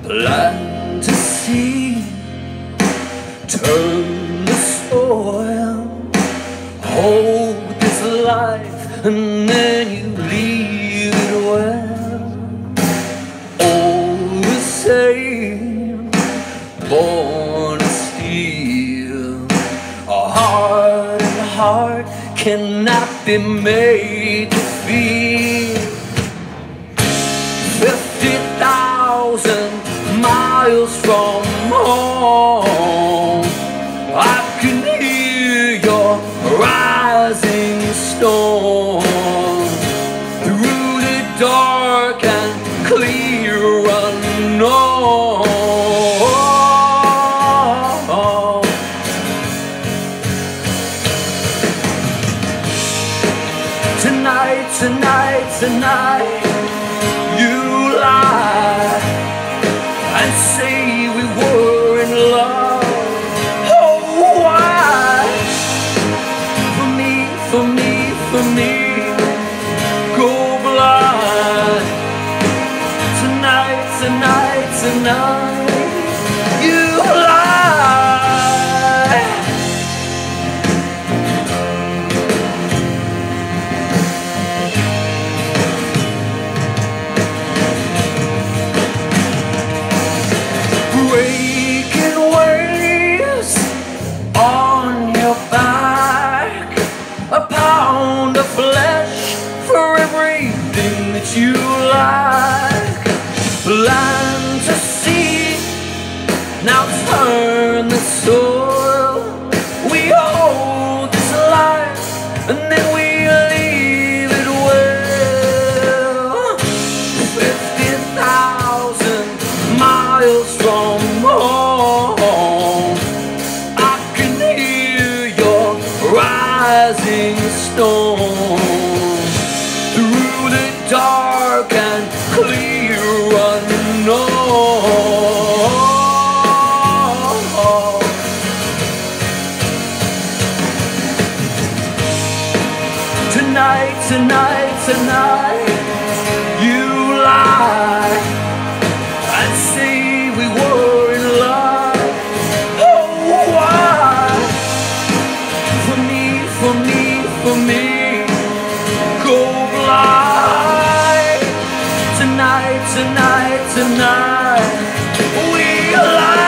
Plant a seed, turn the soil, hold this life, and then you leave it well. All the same, born to steal. A heart and heart cannot be made to feel. 50,000 miles from home, I can hear your rising storm. Through the dark and clear unknown. Tonight, tonight, tonight, you lie and say we were in love. Oh, why? For me, for me, for me, go blind. Tonight, tonight, tonight, you lie. Breaking waves on your back, a pound of flesh for everything that you like. Plant a seed, now turn the soil. We hold this life, and then we leave it well. 50,000 miles from home, I can hear your rising storm. Through the dark and clear unknown. Tonight, tonight, tonight, you lie and say we were in love. Oh, why? For me, for me, for me, go blind. Tonight, tonight, tonight, we lie.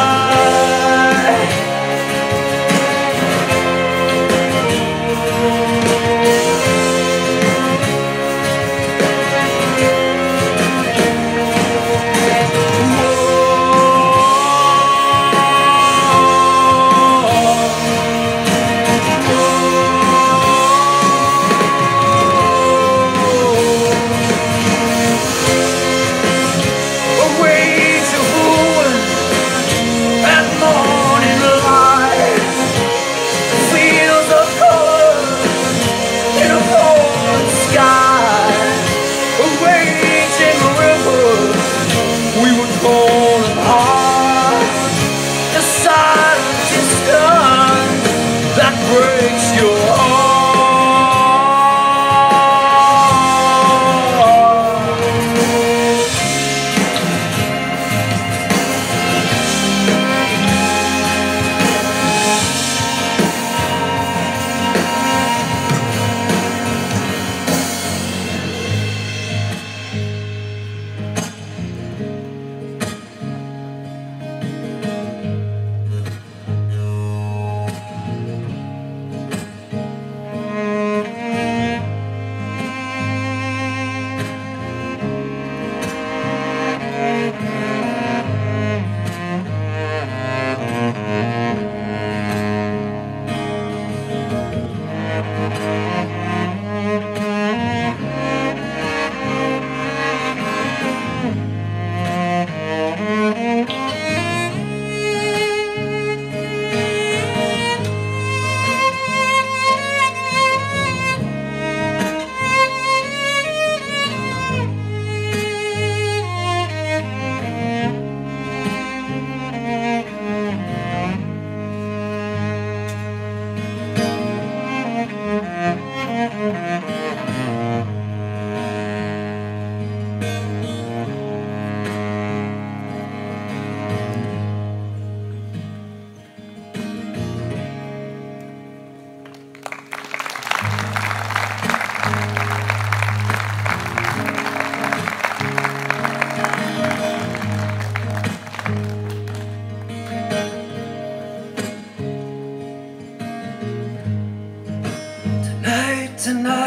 Breaks your heart.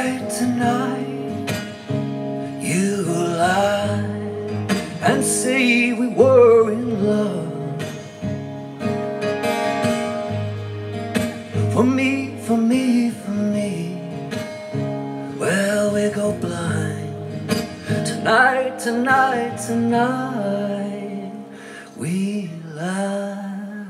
Tonight, tonight, you lied and say we were in love. For me, for me, for me, well, we go blind. Tonight, tonight, tonight, we lie.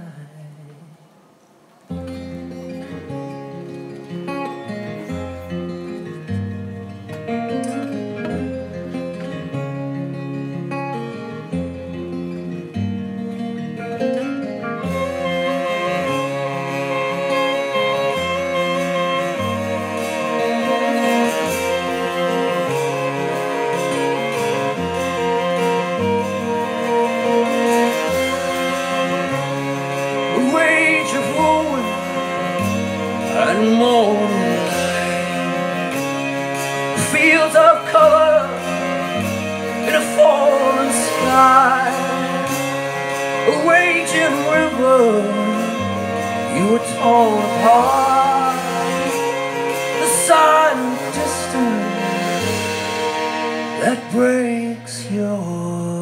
Rage of ruin and morning light, fields of color in a fallen sky, a raging river, you were torn apart, the silent distance that breaks your